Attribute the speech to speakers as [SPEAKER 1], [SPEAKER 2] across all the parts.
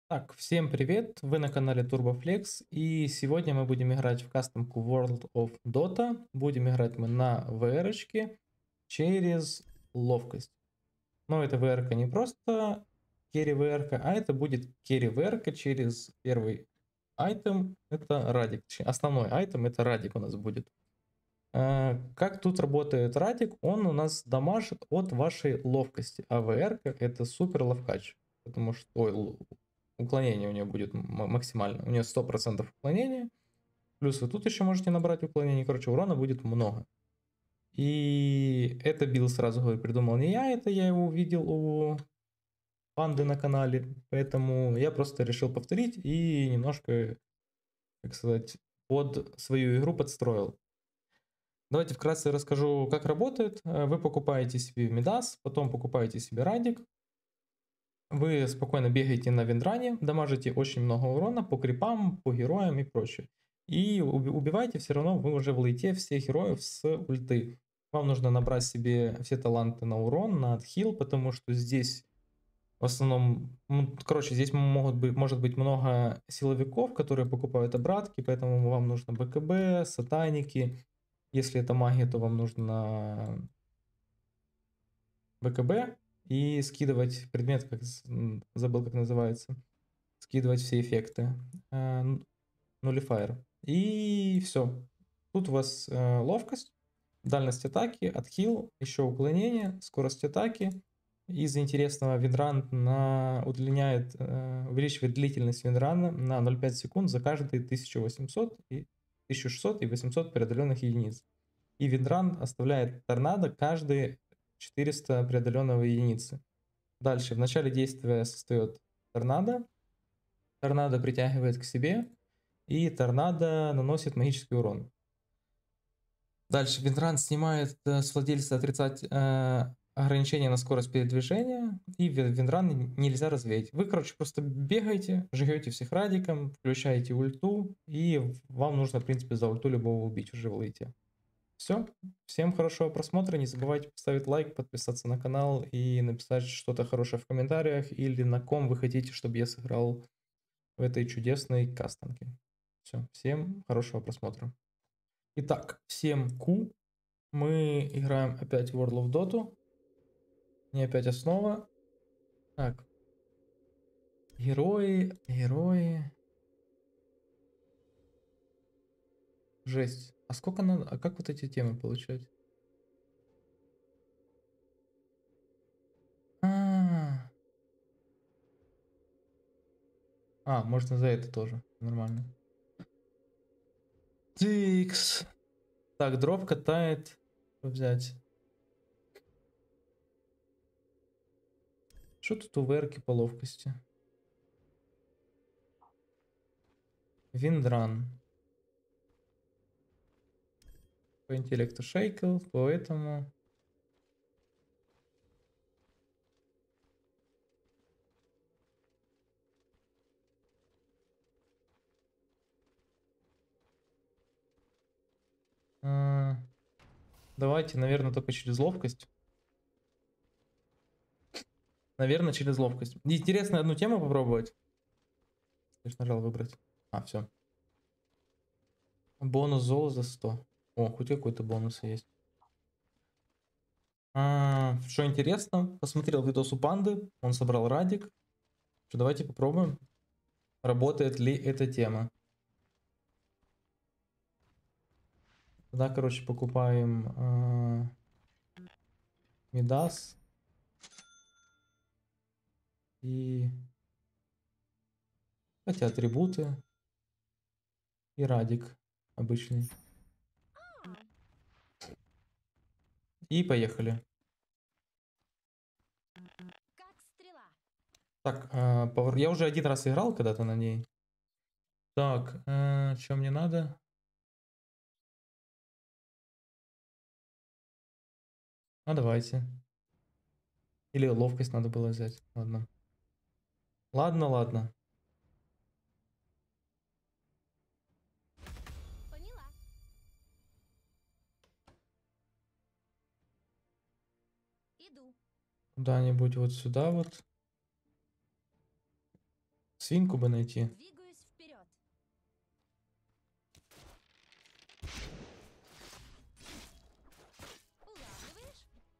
[SPEAKER 1] Так, всем привет! Вы на канале TurboFlex, и сегодня мы будем играть в кастомку World of Dota. Будем играть мы на VR-очке через ловкость. Но это VR не просто керри VR, а это будет керри VR через первый айтем, это радик. Основной айтем это радик у нас будет. Как тут работает радик? Он у нас дамажит от вашей ловкости, а VR это супер ловкач, потому что уклонение у нее будет максимально. У нее 100% уклонения. Плюс вы тут еще можете набрать уклонение. Короче, урона будет много. И это билд, сразу говорю, придумал не я, это я его увидел у панды на канале. Поэтому я просто решил повторить и немножко, как сказать, под свою игру подстроил. Давайте вкратце расскажу, как работает. Вы покупаете себе Мидас, потом покупаете себе Радик. Вы спокойно бегаете на виндране, дамажите очень много урона по крипам, по героям и прочее. И убиваете все равно, вы уже в лейте всех героев с ульты. Вам нужно набрать себе все таланты на урон, на отхил, потому что здесь в основном, короче, здесь может быть много силовиков, которые покупают обратки, поэтому вам нужно БКБ, сатаники. Если это магия, то вам нужно БКБ и скидывать предмет, забыл как называется, скидывать все эффекты, нулифайер. И все. Тут у вас ловкость, дальность атаки, отхил, еще уклонение, скорость атаки. Из интересного винран увеличивает длительность винрана на 0,5 секунд за каждые 1600 и 800 преодоленных единиц. И винран оставляет торнадо каждые 400 преодоленного единицы. Дальше в начале действия создает торнадо. Торнадо притягивает к себе. И торнадо наносит магический урон. Дальше винран снимает с владельца ограничение на скорость передвижения. И винран нельзя развеять. Вы, короче, просто бегаете, жгете всех радиком, включаете ульту. И вам нужно, в принципе, за ульту любого убить уже в лейте. Все. Всем хорошего просмотра. Не забывайте поставить лайк, подписаться на канал и написать что-то хорошее в комментариях или на ком вы хотите, чтобы я сыграл в этой чудесной кастомке. Все. Всем хорошего просмотра. Итак, всем Q. Мы играем опять в World of Dota. Не опять основа. Так. Герои. Жесть. А сколько надо? А как вот эти темы получать? А, можно за это тоже. Нормально. Тикс. Так, дроп катает. Взять. Что тут у ВРки по ловкости? Виндран. По интеллекту шейкл, поэтому... Давайте, наверное, только через ловкость. Наверное, через ловкость. Интересно одну тему попробовать. Я же нажал выбрать. Все. Бонус золо за 100. О, хоть какой-то бонус есть. Что интересно, посмотрел видос у панды. Он собрал радик. Что, давайте попробуем. Работает ли эта тема. Тогда, короче, покупаем Мидас. И... Хотя атрибуты. И радик обычный. И поехали. Так, я уже один раз играл когда-то на ней. Так, что мне надо? Давайте. Или ловкость надо было взять. Ладно. Ладно.
[SPEAKER 2] Поняла. Иду.
[SPEAKER 1] Куда-нибудь вот сюда вот. Свинку бы найти.
[SPEAKER 2] Двигаюсь вперед. Улавливаешь?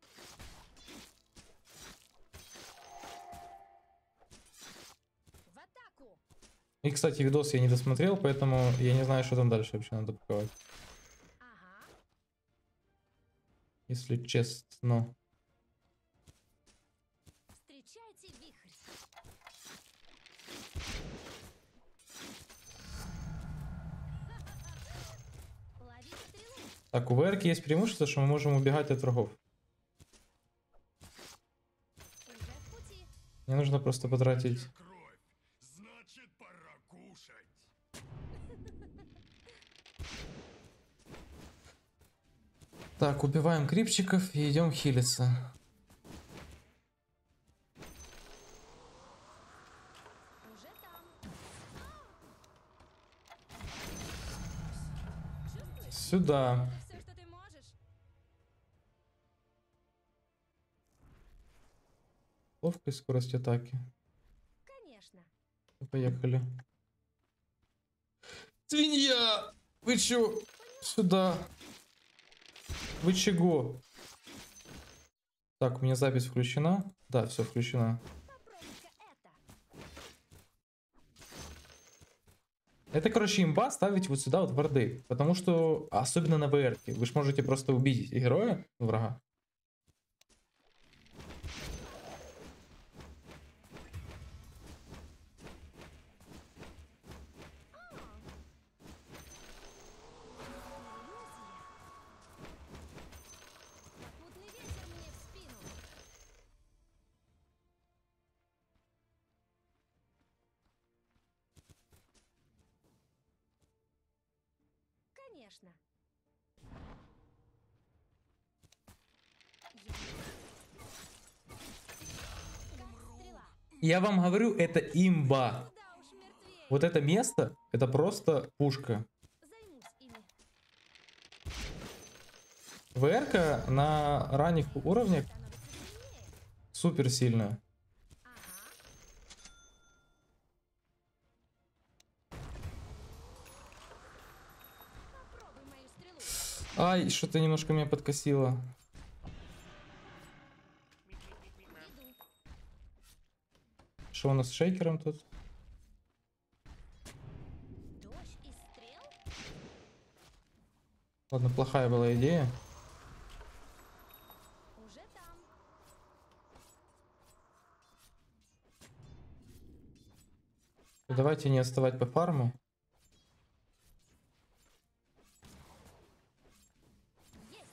[SPEAKER 2] В атаку.
[SPEAKER 1] И, кстати, видос я не досмотрел, поэтому я не знаю, что там дальше вообще надо паковать.
[SPEAKER 2] Ага.
[SPEAKER 1] Если честно.
[SPEAKER 2] Встречайте вихрь. Лови стрелу.
[SPEAKER 1] Так, у ВР есть преимущество, что мы можем убегать от врагов.
[SPEAKER 2] Уже в пути.
[SPEAKER 1] Мне нужно просто потратить...
[SPEAKER 3] Кровь. Значит, пора кушать.
[SPEAKER 1] Так, убиваем крипчиков и идем хилиться.
[SPEAKER 2] Уже там. Чувствуешь?
[SPEAKER 1] Сюда.
[SPEAKER 2] Это все, что ты можешь.
[SPEAKER 1] Ловкость, скорость атаки.
[SPEAKER 2] Конечно.
[SPEAKER 1] Поехали. Свинья! Вы чё? Сюда. Вы чего? Так, у меня запись включена. Да, все включена.
[SPEAKER 2] Попробуй-ка это.
[SPEAKER 1] Это, короче, имба ставить вот сюда вот варды. Потому что, особенно на ВР, вы же можете просто убить героя, врага.
[SPEAKER 2] Попутный ветер мне в спину. Конечно. Как стрела.
[SPEAKER 1] Я вам говорю, это имба.
[SPEAKER 2] Куда уж мертвее.
[SPEAKER 1] Вот это место, это просто пушка.
[SPEAKER 2] Займусь ими.
[SPEAKER 1] ВР на ранних уровнях
[SPEAKER 2] Становится сильнее.
[SPEAKER 1] супер сильная.
[SPEAKER 2] Ага. Попробуй мою стрелу.
[SPEAKER 1] Ай, что-то немножко меня подкосило.
[SPEAKER 2] Иду.
[SPEAKER 1] Что у нас с шейкером тут?
[SPEAKER 2] Дождь из стрел?
[SPEAKER 1] Ладно, плохая была идея.
[SPEAKER 2] Уже там.
[SPEAKER 1] Давайте не отставать по фарму.
[SPEAKER 2] Есть.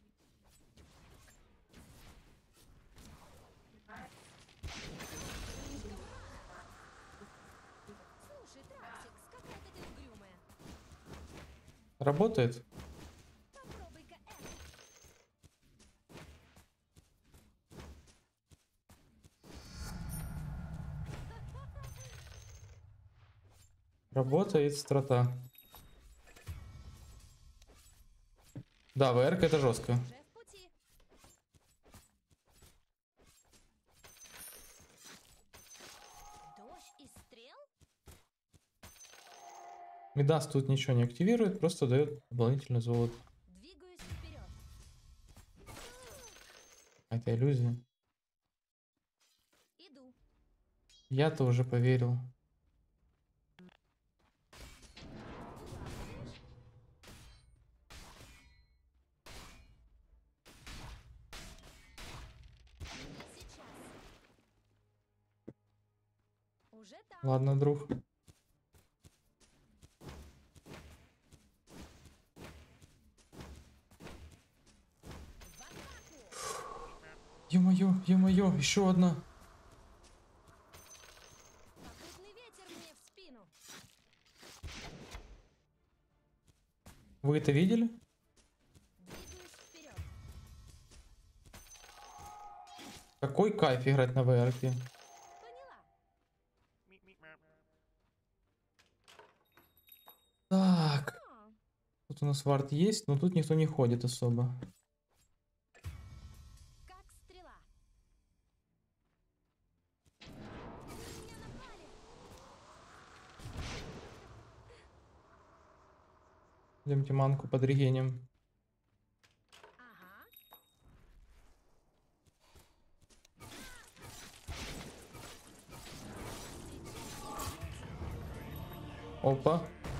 [SPEAKER 2] Слушай, Траксикс, какая-то ты угрюмая.
[SPEAKER 1] Работает?
[SPEAKER 2] Попробуй-ка это.
[SPEAKER 1] Работает страта. Да, ВР это жестко.
[SPEAKER 2] Уже в пути. Дождь из стрел?
[SPEAKER 1] Мидас тут ничего не активирует, просто дает дополнительный золото.
[SPEAKER 2] Двигаюсь вперед.
[SPEAKER 1] Это иллюзия.
[SPEAKER 2] Иду.
[SPEAKER 1] Я-то уже поверил.
[SPEAKER 2] Улавливаешь? Не сейчас. Уже там.
[SPEAKER 1] Ладно, друг.
[SPEAKER 2] В атаку.
[SPEAKER 1] Ё-моё, ё-моё, еще одна.
[SPEAKER 2] Попутный ветер мне в спину.
[SPEAKER 1] Вы это видели?
[SPEAKER 2] Двигаюсь вперед.
[SPEAKER 1] Какой кайф играть на ВР.
[SPEAKER 2] Поняла.
[SPEAKER 1] Так,
[SPEAKER 2] А,
[SPEAKER 1] тут у нас вард есть, но тут никто не ходит особо.
[SPEAKER 2] как стрела. На меня напали.
[SPEAKER 1] Идемте манку подрегеним.
[SPEAKER 2] Ага.
[SPEAKER 1] Опа.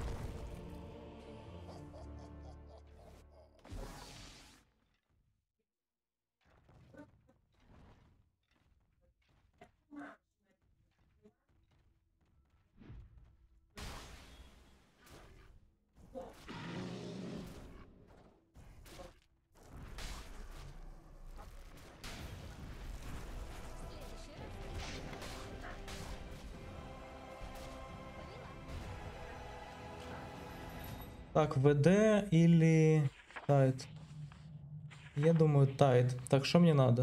[SPEAKER 1] Так, ВД или Тайд? Я думаю, Тайд. Так, что мне надо?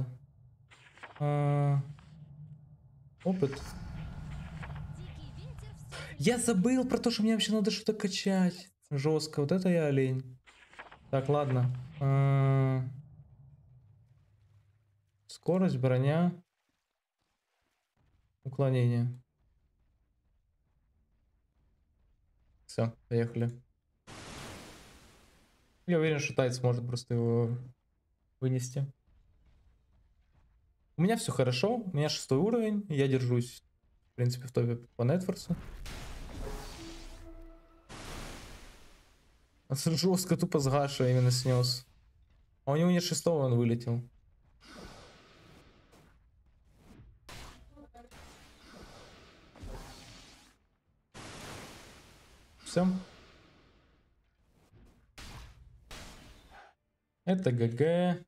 [SPEAKER 1] Опыт.
[SPEAKER 2] Дикий ветер все
[SPEAKER 1] Я забыл про то, что мне вообще надо что-то качать. Жестко. Вот это я олень. Так, ладно. Скорость, броня. Уклонение. Все, поехали. Я уверен, что Тайд сможет просто его вынести. У меня все хорошо. У меня 6-й уровень. Я держусь, в принципе, в топе по Нетфорсу. Жестко тупо с Гаша именно снес. А у него не 6-го он вылетел. Все. Это ГГ.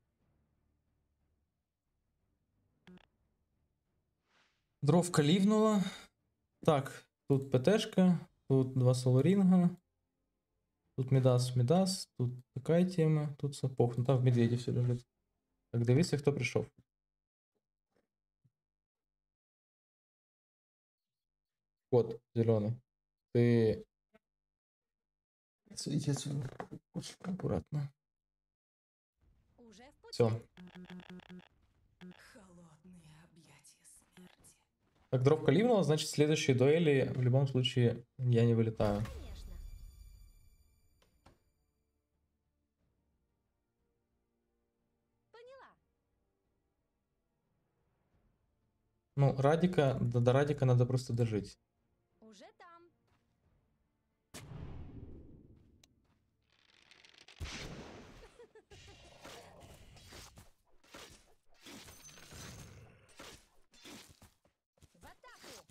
[SPEAKER 1] Дровка ливнула. Так, тут ПТшка, тут 2 солоринга. Тут Мидас, тут такая тема, тут сапог. Ну там в медведе все лежит. Так, дивіться, хто прийшов. Кот зеленый. Ты... Иди отсюда. Очень аккуратно.
[SPEAKER 2] уже в пути.
[SPEAKER 1] Все.
[SPEAKER 4] Холодные объятия смерти.
[SPEAKER 1] Так, дровка ливнула, значит, в следующей дуэли в любом случае я не вылетаю.
[SPEAKER 2] Конечно. Поняла.
[SPEAKER 1] Ну, Радика, до Радика надо просто дожить.
[SPEAKER 2] Уже там. В атаку.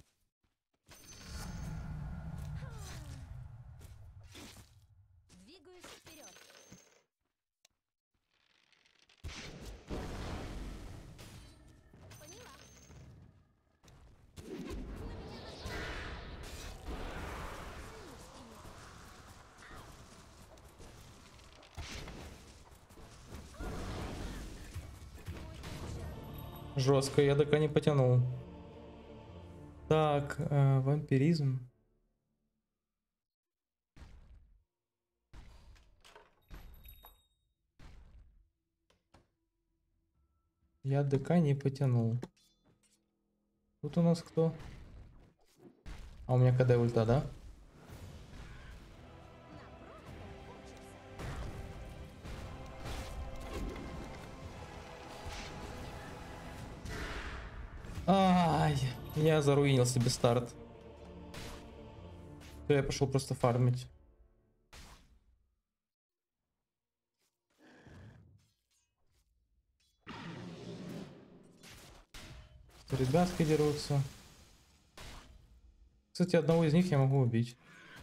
[SPEAKER 2] Двигаюсь вперед. Поняла.
[SPEAKER 1] Жестко, я ДК не потянул. Так, вампиризм. Я ДК не потянул. Тут у нас кто? А у меня КД ульта, да? Ай, я заруинил себе старт. То я пошел просто фармить. Ребятки дерутся. Кстати, одного из них я могу убить.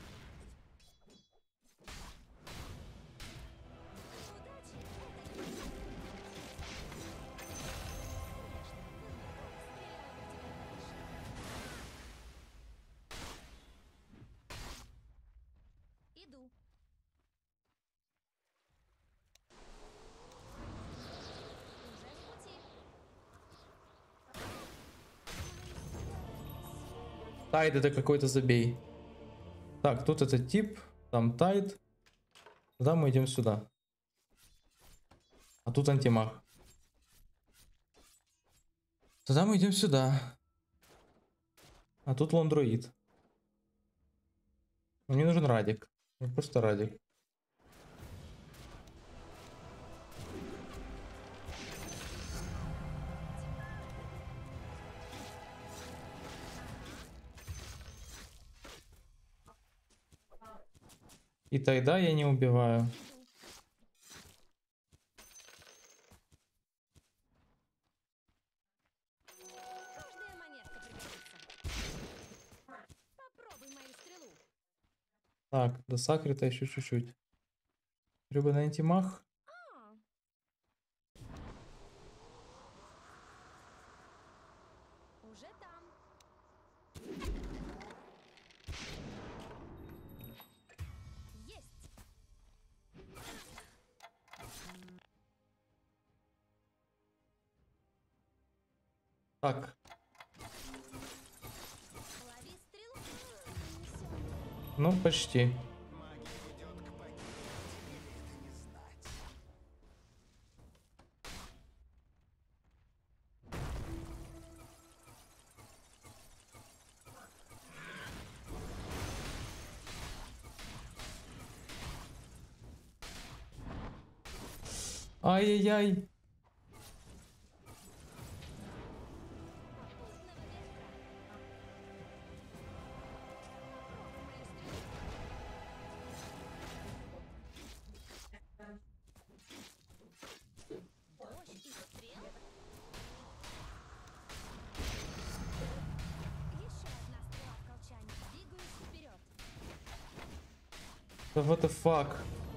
[SPEAKER 2] Иду. Уже в пути.
[SPEAKER 1] Тайд это какой-то забей. Так, тут этот тип, там тайд. Тогда мы идем сюда. А тут антимаг. Тогда мы идем сюда. А тут лондроид. Мне нужен Радик. Мне просто Радик. И тогда я не убиваю.
[SPEAKER 2] Иду. Каждая монетка пригодится. Попробуй мою стрелу.
[SPEAKER 1] Так, до сакрита еще чуть-чуть. Рыба на антимах.
[SPEAKER 2] А, уже там. Есть.
[SPEAKER 1] Так,
[SPEAKER 2] Лови стрелу. Несём.
[SPEAKER 1] ну почти. Ай-яй-яй.
[SPEAKER 2] Попутного ветра. Дождь и стрел? Еще одна стрела в колчане. Двигаюсь вперед.
[SPEAKER 1] Да what the fuck?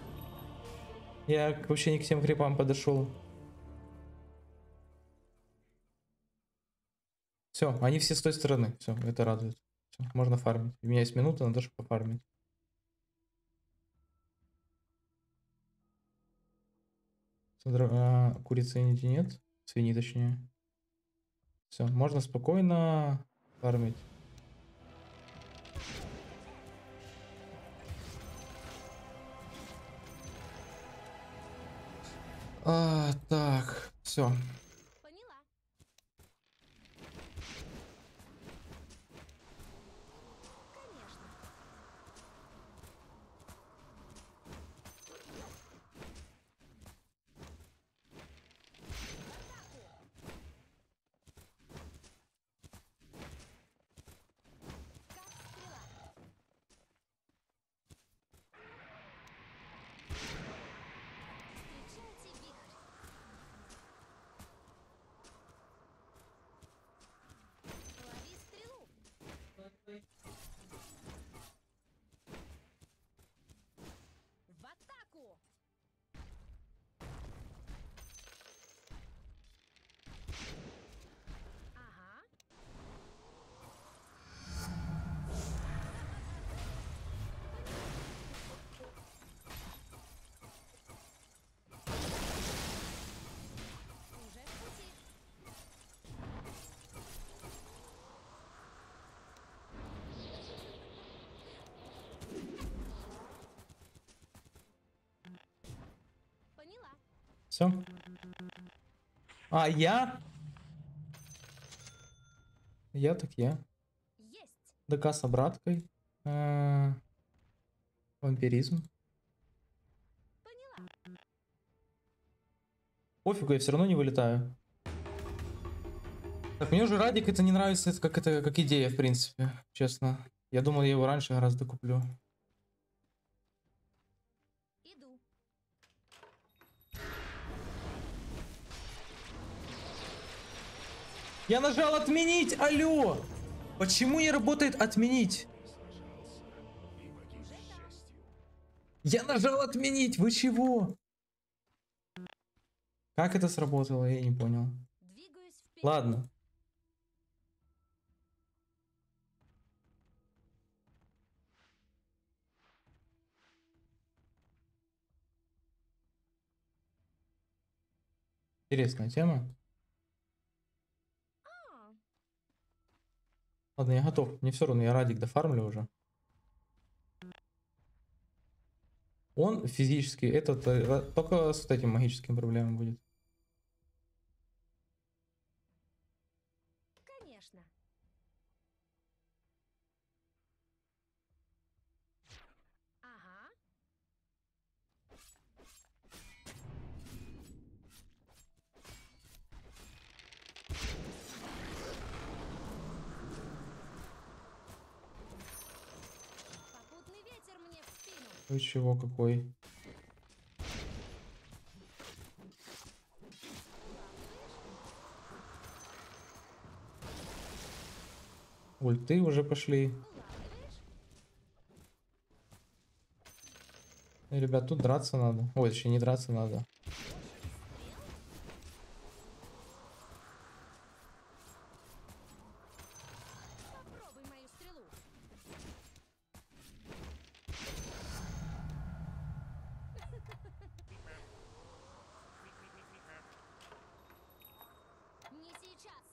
[SPEAKER 1] Я вообще не к тем крипам подошел. Все, они все с той стороны. Все, это радует. Всё, можно фармить. У меня есть минута на то, чтобы пофармить. Курицы нигде нет. Свиньи точнее. Все, можно спокойно фармить. Так, все.
[SPEAKER 2] Поняла. Конечно. Как стрела. Встречайте вихрь. Лови стрелу. В атаку. Ага. Уже в пути. Поняла.
[SPEAKER 1] Все. А я? Я так я.
[SPEAKER 2] Есть.
[SPEAKER 1] ДК с обраткой. Вампиризм.
[SPEAKER 2] Поняла.
[SPEAKER 1] Пофигу, я все равно не вылетаю. Так, мне уже Радик это не нравится, это как идея, в принципе, честно. Я думал, я его раньше гораздо куплю.
[SPEAKER 2] Иду.
[SPEAKER 1] Я нажал отменить, алло! Почему не работает отменить?
[SPEAKER 2] Уже там.
[SPEAKER 1] Я нажал отменить, вы чего? Как это сработало, я не понял.
[SPEAKER 2] Двигаюсь вперед.
[SPEAKER 1] Ладно. Интересная тема.
[SPEAKER 2] А,
[SPEAKER 1] Ладно, я готов. Мне все равно, я Радик дофармлю уже. Он физически, этот только с вот этим магическим проблемам будет.
[SPEAKER 2] конечно. Ага. Попутный ветер мне в спину.
[SPEAKER 1] Вы чего какой? Ульты уже пошли.
[SPEAKER 2] Улавливаешь?
[SPEAKER 1] Ребят, тут драться надо. Ой, еще не драться надо.
[SPEAKER 2] Попробуй мою стрелу. Не сейчас.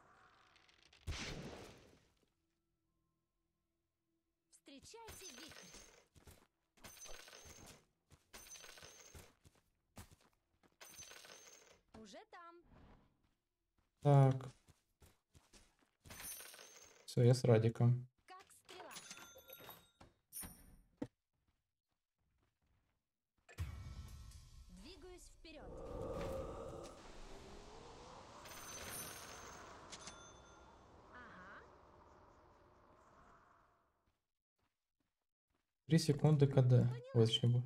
[SPEAKER 2] Встречайте вихрь. Уже там.
[SPEAKER 1] Так. Все, я с Радиком.
[SPEAKER 2] Как стрела. Двигаюсь вперед. Ага.
[SPEAKER 1] 3 секунды КД. Вот чего.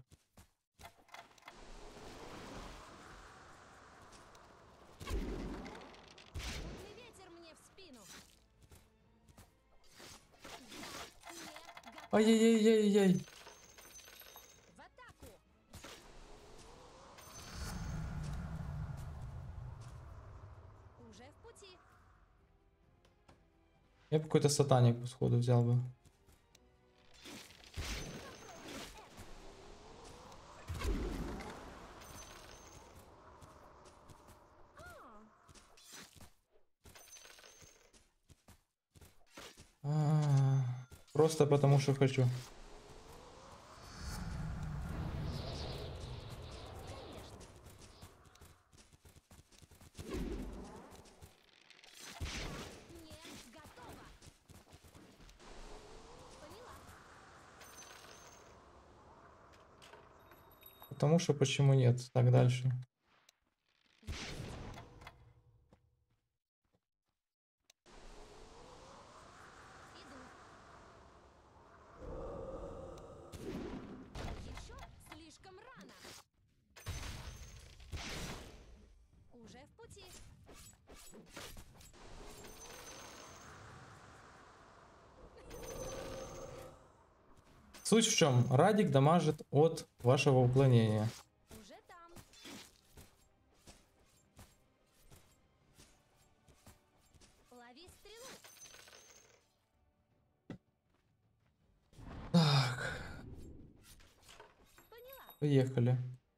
[SPEAKER 2] Попутный ветер мне в спину. Да, не, готов.
[SPEAKER 1] Ай-яй-яй-яй-яй.
[SPEAKER 2] В атаку. Уже в пути.
[SPEAKER 1] Я бы какой-то сатаник сходу взял бы. Просто потому что хочу.
[SPEAKER 2] Конечно. Не, готово. Поняла.
[SPEAKER 1] Потому что почему нет? Так дальше.
[SPEAKER 2] Иду. Еще слишком рано. Уже в пути.
[SPEAKER 1] Суть в чем? Радик дамажит от вашего уклонения.
[SPEAKER 2] Уже там. Лови стрелу.
[SPEAKER 1] Так,
[SPEAKER 2] Поняла.
[SPEAKER 1] поехали.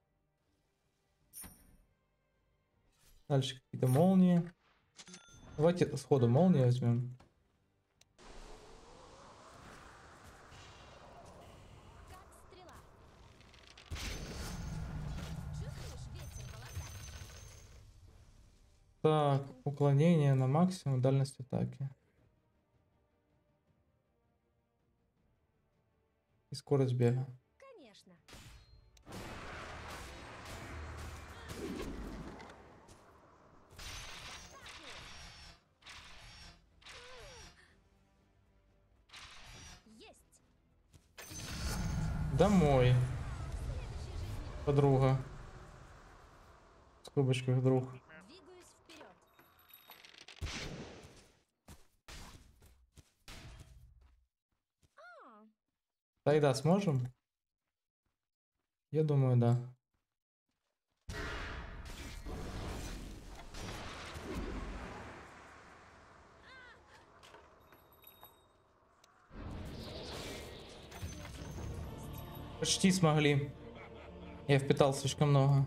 [SPEAKER 1] Дальше какие-то молнии. Давайте сходу молнии возьмем.
[SPEAKER 2] Как стрела. Чувствуешь ветер в волосах?
[SPEAKER 1] Так, уклонение на максимум, дальность атаки. И скорость бега.
[SPEAKER 2] Конечно. Есть.
[SPEAKER 1] Домой,
[SPEAKER 2] Следующей жизни
[SPEAKER 1] подруга. В скобочках друг.
[SPEAKER 2] двигаюсь вперед. А,
[SPEAKER 1] Тогда сможем? Я думаю, да. Почти смогли. Я впитал слишком много.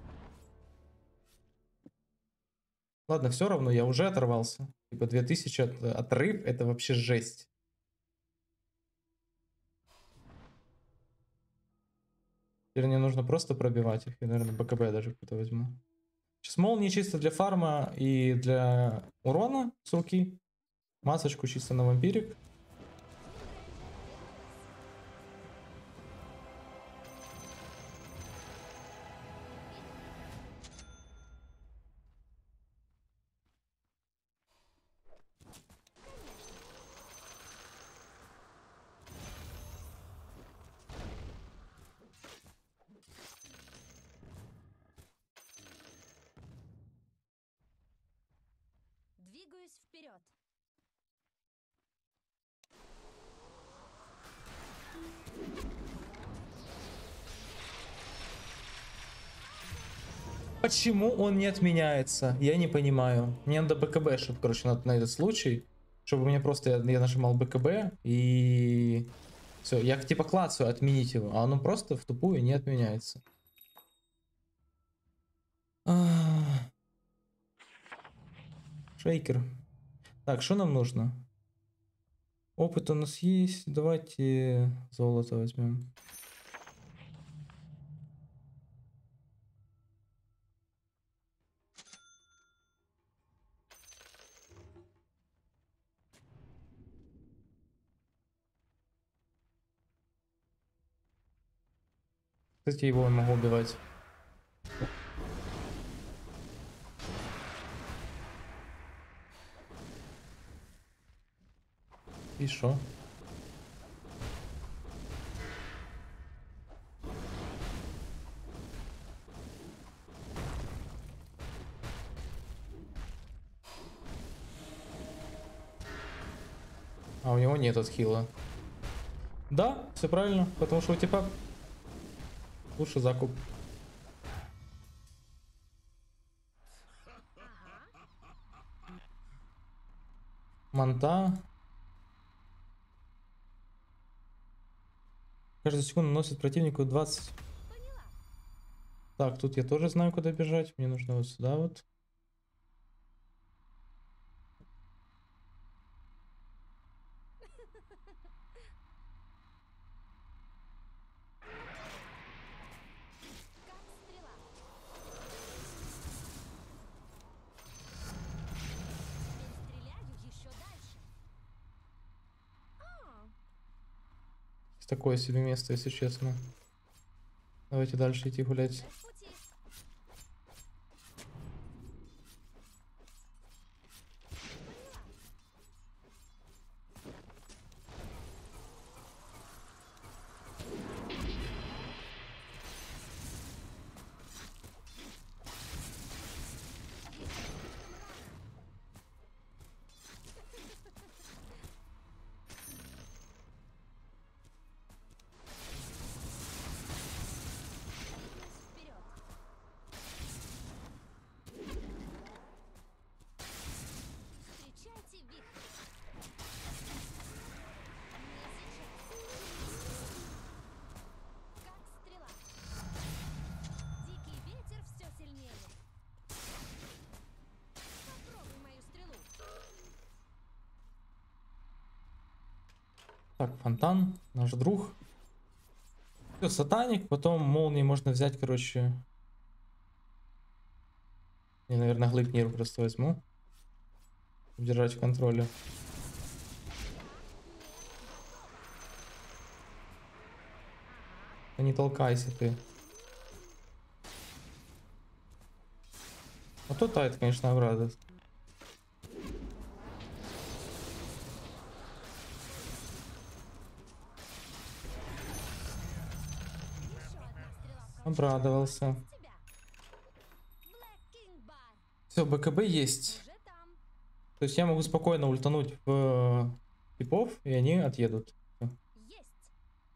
[SPEAKER 1] Ладно, все равно, я уже оторвался. Типа 2000 отрыв, это вообще жесть. Теперь мне нужно просто пробивать их. Я, наверное, БКБ даже какой-то возьму. Сейчас молнии чисто для фарма и для урона с руки. Масочку чисто на вампирик.
[SPEAKER 2] Двигаюсь вперед.
[SPEAKER 1] Почему он не отменяется? Я не понимаю. Мне надо БКБ, чтобы, короче, на этот случай. Чтобы у меня просто я нажимал БКБ и... Все, я типа клацаю отменить его, а оно просто в тупую не отменяется. Шейкер. Так, что нам нужно? Опыт у нас есть. Давайте золото возьмем. Кстати, его я могу убивать. И шо? А у него нет отхила. Да, все правильно, потому что у тебя лучше закуп. Манта. Каждую секунду наносит противнику 20.
[SPEAKER 2] Поняла.
[SPEAKER 1] Так, тут я тоже знаю, куда бежать. Мне нужно вот сюда вот.
[SPEAKER 2] Как стрела. Теперь стреляю еще дальше. А,
[SPEAKER 1] Такое себе место, если честно. Давайте дальше идти гулять.
[SPEAKER 2] уже в пути. Вперед. Встречайте вихрь. Не сейчас. Как стрела. Дикий ветер все сильнее. Попробуй мою стрелу.
[SPEAKER 1] Так, фонтан, наш друг. Все, сатаник, потом молнии можно взять, короче. Я, наверное, глыбнир просто возьму. Держать в контроле. Да не толкайся ты. А то тайт, конечно, обрадует.
[SPEAKER 2] Еще одна стрела в колчан.
[SPEAKER 1] Обрадовался.
[SPEAKER 2] С тебя. Black King Bar.
[SPEAKER 1] Все, БКБ есть.
[SPEAKER 2] Уже там.
[SPEAKER 1] То есть я могу спокойно ультануть в типов, и они отъедут. Всё.
[SPEAKER 2] Есть.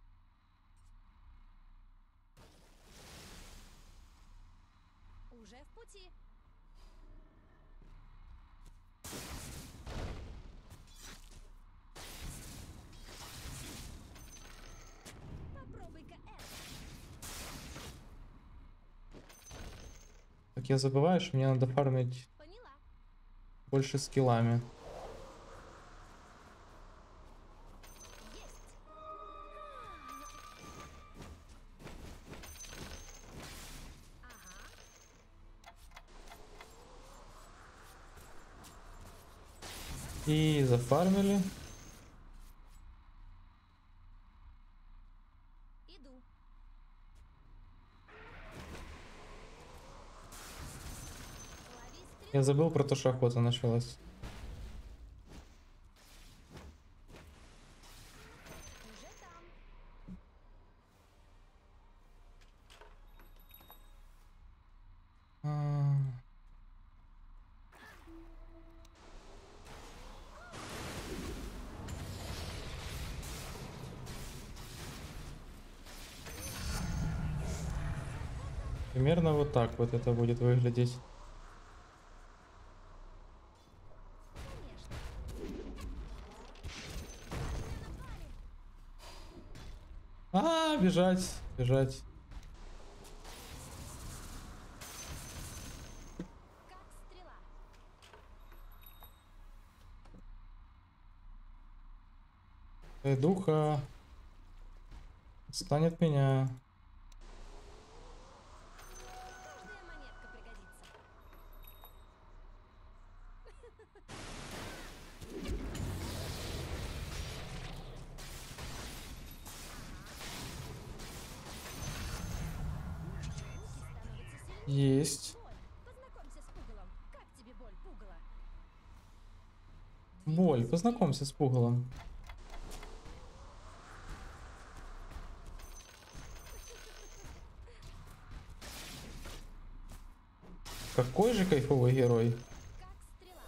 [SPEAKER 2] Уже в пути. Попробуй-ка это.
[SPEAKER 1] Так я забываю, что мне надо фармить
[SPEAKER 2] Поняла.
[SPEAKER 1] больше скиллами.
[SPEAKER 2] Есть. Ага.
[SPEAKER 1] И зафармили.
[SPEAKER 2] Иду. Лови стрелу.
[SPEAKER 1] Я забыл про то, что охота началась.
[SPEAKER 2] Уже там.
[SPEAKER 1] А, Примерно вот так вот это будет выглядеть. Бежать, бежать.
[SPEAKER 2] Как стрела.
[SPEAKER 1] Духа станет меня.
[SPEAKER 2] Каждая монетка пригодится. Становится сильнее.
[SPEAKER 1] Есть.
[SPEAKER 2] Боль. Познакомься с пугалом. Как тебе боль, пугало?
[SPEAKER 1] Боль, познакомься с пугалом. Какой же кайфовый герой.
[SPEAKER 2] Как стрела.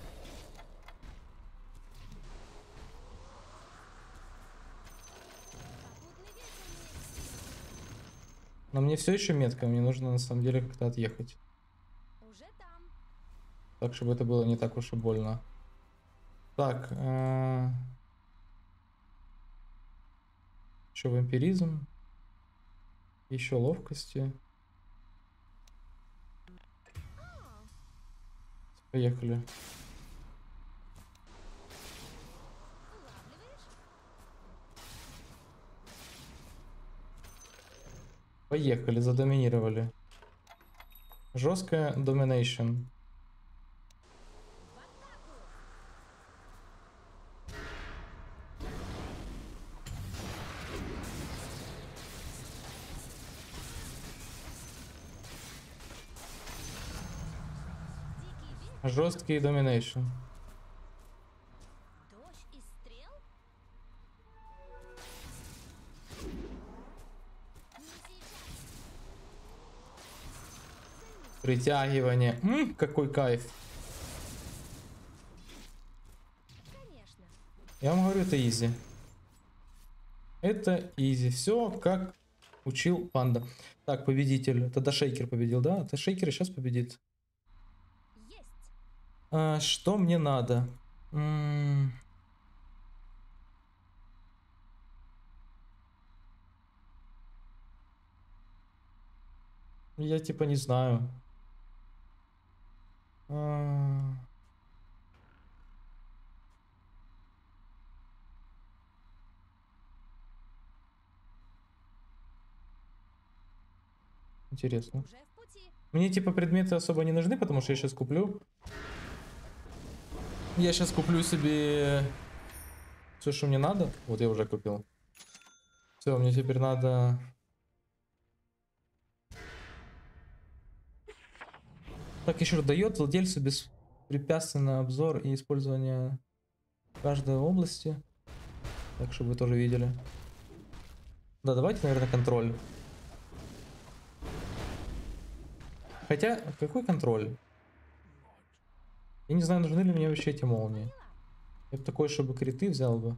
[SPEAKER 2] Попутный ветер меня в спину.
[SPEAKER 1] Но мне все еще метко, мне нужно на самом деле как-то отъехать.
[SPEAKER 2] Уже там.
[SPEAKER 1] Так, чтобы это было не так уж и больно. Так, еще вампиризм. Еще ловкости. Поехали.
[SPEAKER 2] Улавливаешь?
[SPEAKER 1] Поехали, задоминировали. Жесткая доминation.
[SPEAKER 2] В атаку. Дикий ветер.
[SPEAKER 1] Жесткий доминation.
[SPEAKER 2] Дождь из стрел? Не сейчас.
[SPEAKER 1] Притягивание. Какой кайф.
[SPEAKER 2] Конечно.
[SPEAKER 1] Я вам говорю, это изи. Это изи. Все как учил панда. Так, победитель. Тогда Шейкер победил, да? Это Шейкер и сейчас победит.
[SPEAKER 2] Есть.
[SPEAKER 1] Что мне надо? Я типа не знаю. Интересно.
[SPEAKER 2] Уже в пути.
[SPEAKER 1] Мне типа предметы особо не нужны, потому что я сейчас куплю. Я сейчас куплю себе все, что мне надо. Вот я уже купил. Все, мне теперь надо... Так, еще дает владельцу беспрепятственный обзор и использование каждой области. Так, чтобы вы тоже видели. Да, давайте, наверное, контроль. Хотя, какой контроль? Я не знаю, нужны ли мне вообще эти молнии. Я бы такой, чтобы криты взял бы.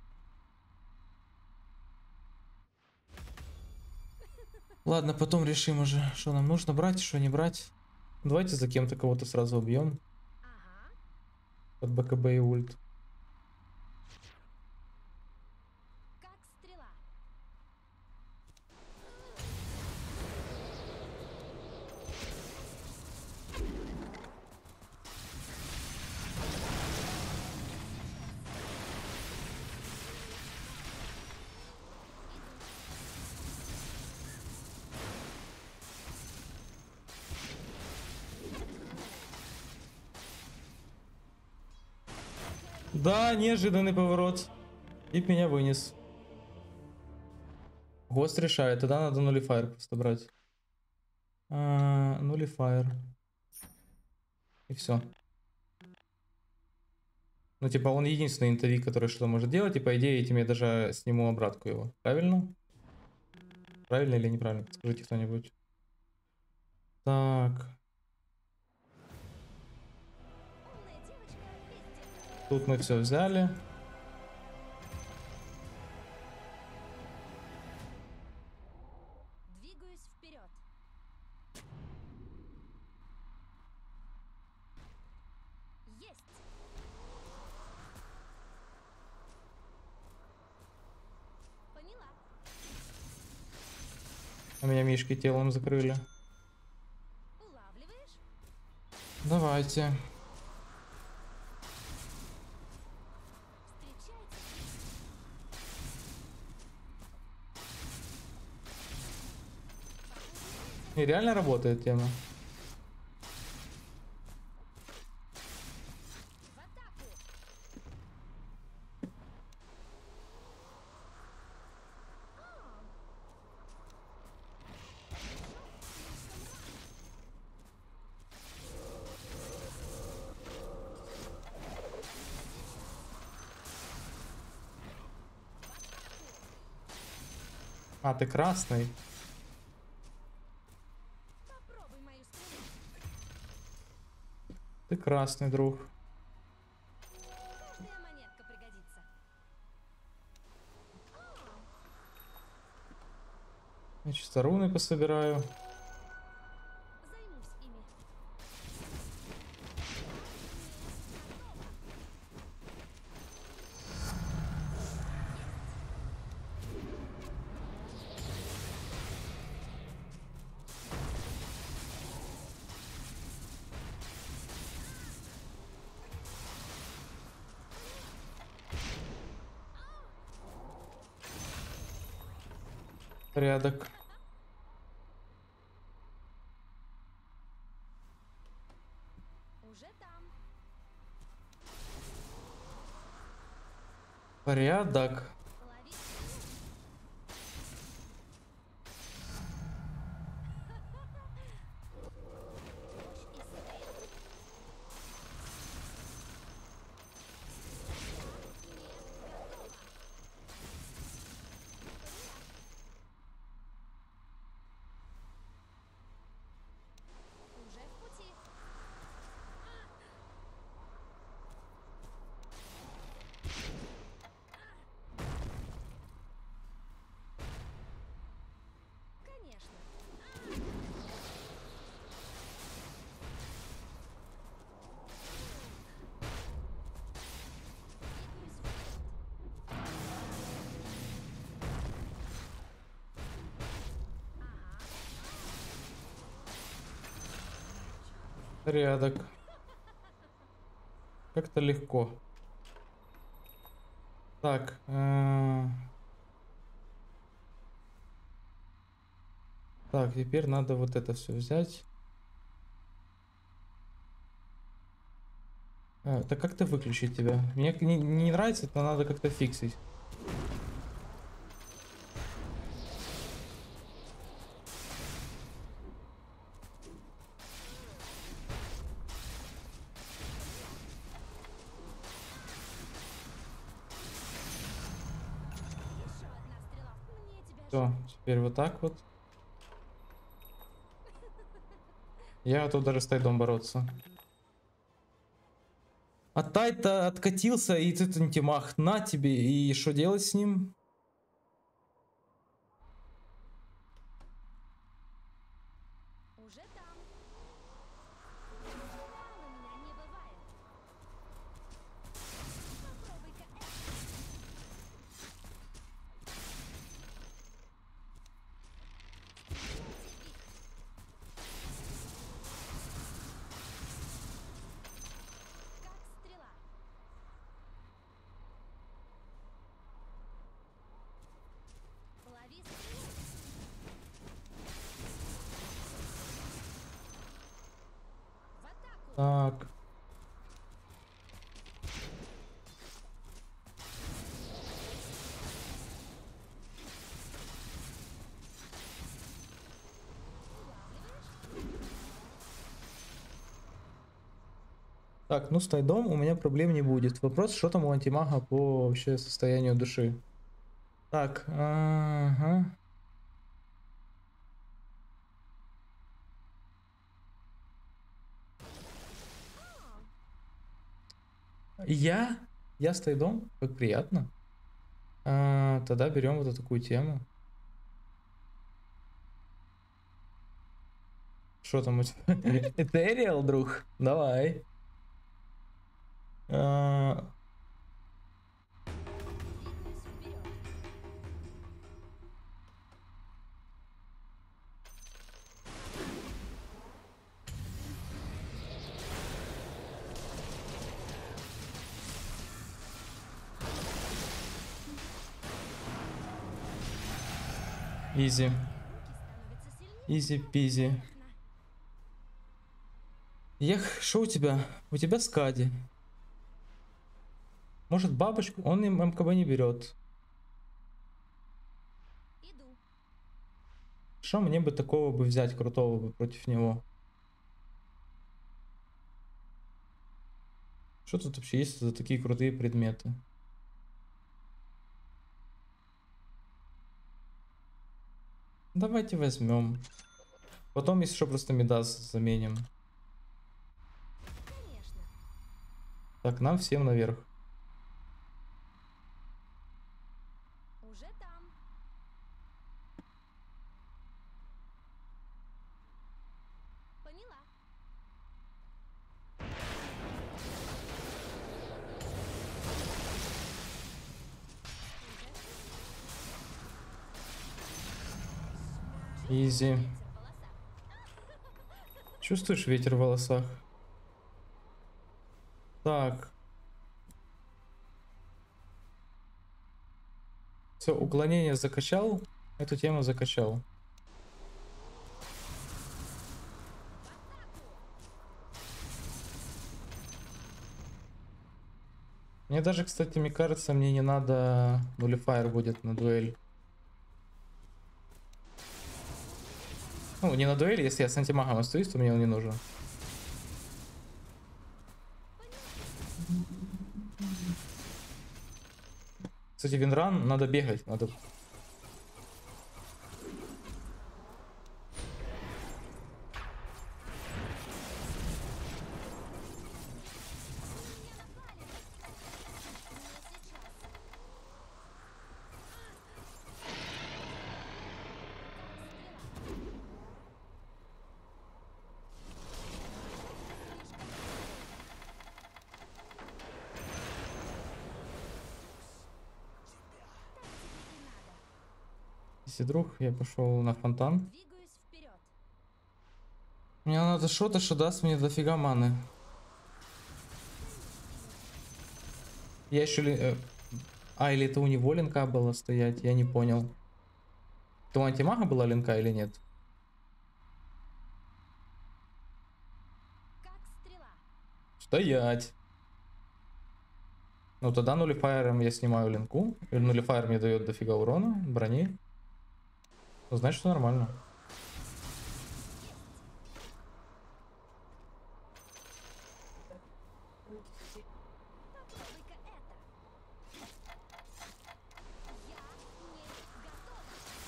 [SPEAKER 1] Ладно, потом решим уже, что нам нужно брать, что не брать. Давайте за кем-то кого-то сразу убьем.
[SPEAKER 2] Ага.
[SPEAKER 1] Под БКБ и ульт.
[SPEAKER 2] Как стрела.
[SPEAKER 1] Да, неожиданный поворот. И меня вынес. Гост решает, тогда надо нулифайр просто брать. Нулифайр. И все. Ну, типа, он единственный интовик, который что-то может делать, и по идее этим я даже сниму обратку его. Правильно? Правильно или неправильно? Скажите кто-нибудь. Так.
[SPEAKER 2] Умная девочка везде.
[SPEAKER 1] Тут мы все взяли.
[SPEAKER 2] Двигаюсь вперед.
[SPEAKER 1] А меня мишки телом закрыли.
[SPEAKER 2] Улавливаешь?
[SPEAKER 1] Давайте.
[SPEAKER 2] Встречайте.
[SPEAKER 1] И реально работает тема.
[SPEAKER 2] В атаку.
[SPEAKER 1] А, ты красный.
[SPEAKER 2] Попробуй мою стрелу.
[SPEAKER 1] Ты красный, друг.
[SPEAKER 2] Каждая монетка пригодится.
[SPEAKER 1] Я чисто руны пособираю.
[SPEAKER 2] Займусь ими.
[SPEAKER 1] Порядок.
[SPEAKER 2] Уже там.
[SPEAKER 1] Порядок.
[SPEAKER 2] Лови стрелу. Мощь и свет. Не готово. Уже в пути. Конечно. Двигаюсь вперед. Ага.
[SPEAKER 1] Порядок. Как-то легко. Так. Так, теперь надо вот это все взять. Так как-то выключить тебя? Мне не нравится, это надо как-то фиксить.
[SPEAKER 2] Еще одна стрела. Мне тебя
[SPEAKER 1] Все, теперь вот так вот. Я готов даже с Тайдом бороться. А Тайт-то откатился, и тут антимах на тебе. И что делать с ним?
[SPEAKER 2] уже там. Мало меня не бывает. Попробуй-ка это. Встречайте их. Как стрела. Лови стрелу. В атаку.
[SPEAKER 1] Так. Так, ну с Тайдом у меня проблем не будет. Вопрос, что там у антимага по вообще состоянию души. Так, ага. Я? Я с Тайдом? Как приятно. Тогда берем вот такую тему. Что там у тебя? Этериал, друг? Давай. А,
[SPEAKER 2] Двигаюсь вперед.
[SPEAKER 1] Изи.
[SPEAKER 2] Руки становятся сильнее.
[SPEAKER 1] Изи-пизи.
[SPEAKER 2] Верно.
[SPEAKER 1] Эх, что у тебя? У тебя Скади. Может бабочку? Он им МКБ не берет.
[SPEAKER 2] Иду.
[SPEAKER 1] Что мне бы такого бы взять крутого бы против него? Что тут вообще есть за такие крутые предметы? Давайте возьмем. Потом, если что, просто Мидас заменим.
[SPEAKER 2] Конечно.
[SPEAKER 1] Так, нам всем наверх.
[SPEAKER 2] Уже там. Поняла.
[SPEAKER 1] Изи.
[SPEAKER 2] Ветер в волосах.
[SPEAKER 1] Чувствуешь ветер в волосах? Так. Все, уклонение закачал. Эту тему закачал. Мне даже, кстати, мне кажется, мне не надо нулифайр будет на дуэль. Ну, не на дуэль, если я с антимагом остаюсь, то мне он не нужен. Кстати, винран надо бегать, надо...
[SPEAKER 2] Не сейчас.
[SPEAKER 1] Если друг, я пошел на фонтан.
[SPEAKER 2] Двигаюсь вперед.
[SPEAKER 1] Мне надо что-то, что даст мне дофига маны. Я еще ли... А, или это у него линка было стоять? Я не понял. То у антимага была линка или нет?
[SPEAKER 2] Как стрела.
[SPEAKER 1] Стоять. Ну тогда нулифайером я снимаю линку. Или нулифайер мне дает дофига урона, брони. Ну, значит, все нормально.
[SPEAKER 2] Попробуй-ка это. Я не готова.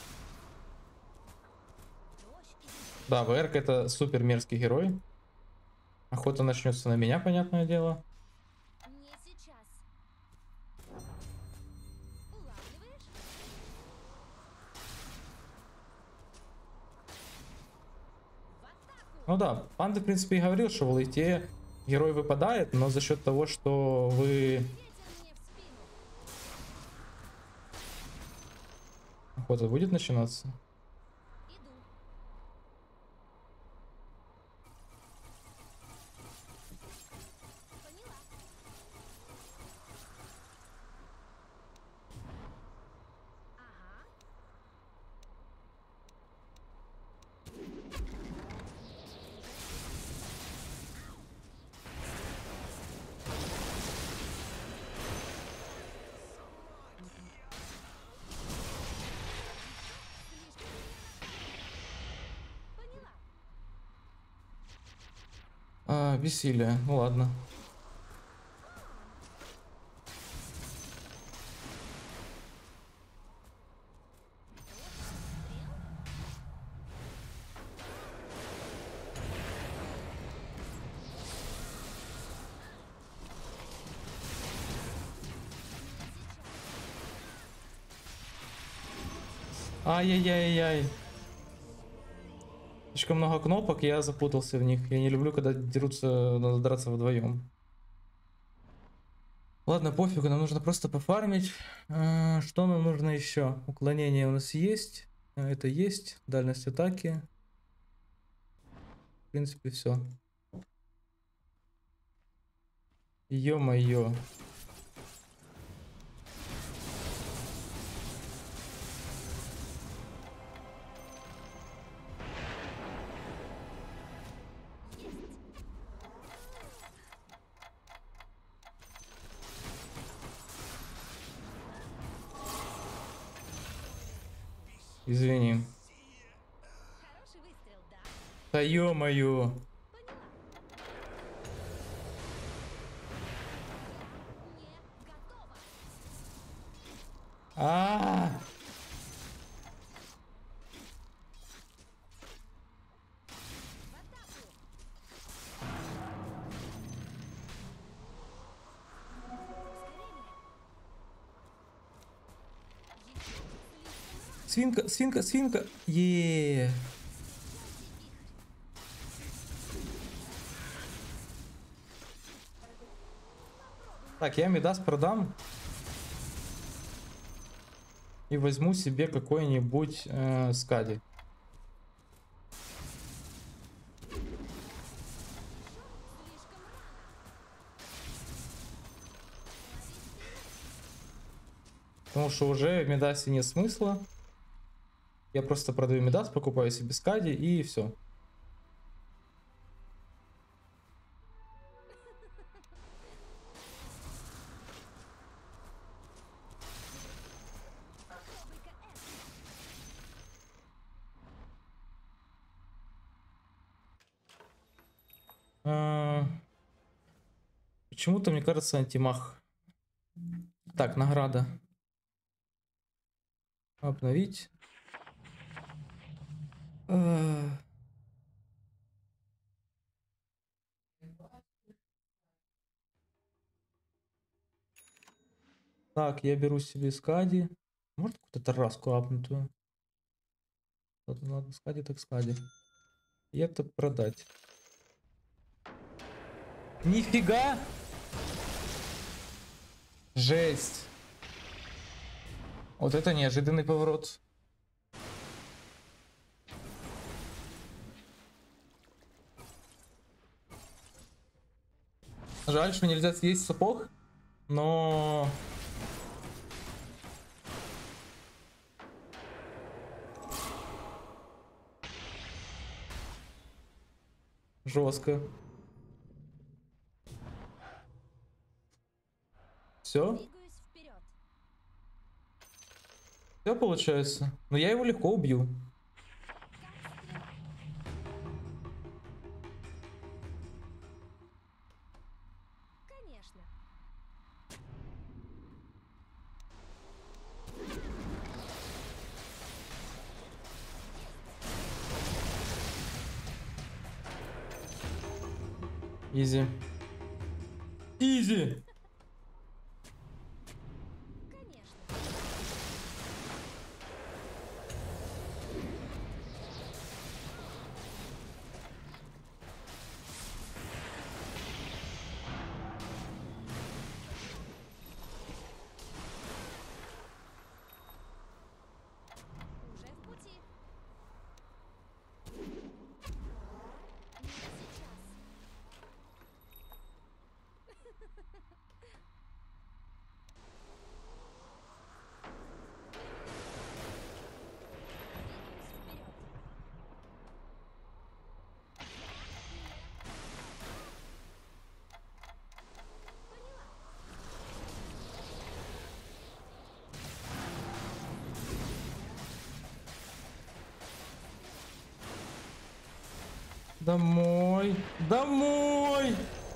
[SPEAKER 2] Дождь идет.
[SPEAKER 1] Да, ВРК это супер мерзкий герой. Охота начнется на меня, понятное дело.
[SPEAKER 2] Не сейчас. Улавливаешь? В атаку.
[SPEAKER 1] Ну да, Панда, в принципе, и говорил, что в лейте герой выпадает, но за счет того, что вы...
[SPEAKER 2] Ветер мне в спину.
[SPEAKER 1] Охота будет начинаться.
[SPEAKER 2] Иду. Поняла. Ага. Поняла.
[SPEAKER 1] А, бессилие. Ну ладно. Ай-яй-яй-яй. Слишком много кнопок, я запутался в них. Я не люблю, когда дерутся, надо драться вдвоем. Ладно, пофигу, нам нужно просто пофармить. Что нам нужно еще? Уклонение у нас есть. Это есть. Дальность атаки. В принципе, все. Ё-моё. Извини.
[SPEAKER 2] Хороший выстрел, да?
[SPEAKER 1] Да ё-моё.
[SPEAKER 2] Поняла. Я не готова.
[SPEAKER 1] А,
[SPEAKER 2] В атаку. Ускорение. Еще слишком рано.
[SPEAKER 1] свинка. Е. Так, я Мидас продам. И возьму себе какой-нибудь скади.
[SPEAKER 2] Слишком рано.
[SPEAKER 1] Потому что уже в Мидасе нет смысла. Я просто продаю Мидас, покупаю себе скади и все.
[SPEAKER 2] Попробуй-ка это.
[SPEAKER 1] Почему-то мне кажется антимах. Так, награда. Обновить. Так, я беру себе скади. Может какую-то тараску апнутую? Ладно, скади так скади. И это продать. Нифига! Жесть! Вот это неожиданный поворот. Жаль, что нельзя съесть сапог, но... Жестко. Все?
[SPEAKER 2] Двигаюсь вперед.
[SPEAKER 1] Все получается. Но я его легко убью.
[SPEAKER 2] Как стрела. Конечно.
[SPEAKER 1] Изи. Изи!
[SPEAKER 2] Конечно. Уже в пути. Не сейчас. Двигаюсь вперед. Поняла.
[SPEAKER 1] Домой. Домой!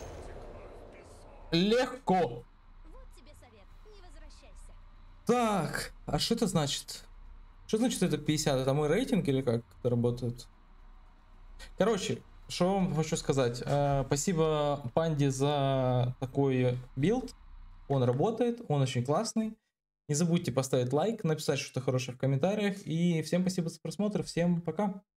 [SPEAKER 1] Легко.
[SPEAKER 2] Вот тебе совет. Не возвращайся.
[SPEAKER 1] Так, а что это значит? Что значит это 50? Это мой рейтинг или как это работает? Короче, что вам хочу сказать. Спасибо Панде за такой билд. Он работает, он очень классный. Не забудьте поставить лайк, написать что-то хорошее в комментариях. И всем спасибо за просмотр. Всем пока.